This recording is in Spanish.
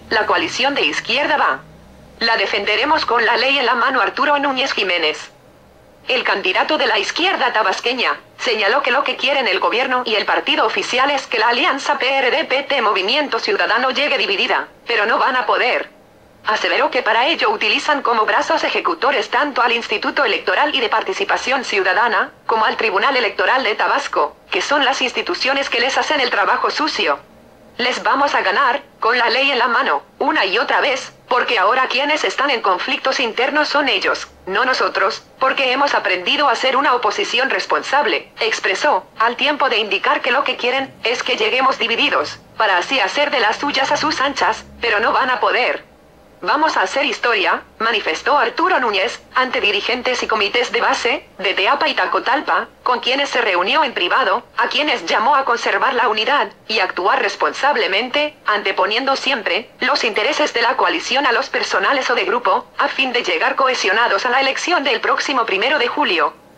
La coalición de izquierda va. La defenderemos con la ley en la mano. Arturo Núñez Jiménez, el candidato de la izquierda tabasqueña, señaló que lo que quieren el gobierno y el partido oficial es que la alianza PRD-PT Movimiento Ciudadano llegue dividida, pero no van a poder. Aseveró que para ello utilizan como brazos ejecutores tanto al Instituto Electoral y de Participación Ciudadana, como al Tribunal Electoral de Tabasco, que son las instituciones que les hacen el trabajo sucio. Les vamos a ganar, con la ley en la mano, una y otra vez, porque ahora quienes están en conflictos internos son ellos, no nosotros, porque hemos aprendido a ser una oposición responsable, expresó, al tiempo de indicar que lo que quieren es que lleguemos divididos, para así hacer de las suyas a sus anchas, pero no van a poder. Vamos a hacer historia, manifestó Arturo Núñez, ante dirigentes y comités de base, de Teapa y Tacotalpa, con quienes se reunió en privado, a quienes llamó a conservar la unidad, y actuar responsablemente, anteponiendo siempre, los intereses de la coalición a los personales o de grupo, a fin de llegar cohesionados a la elección del próximo 1 de julio.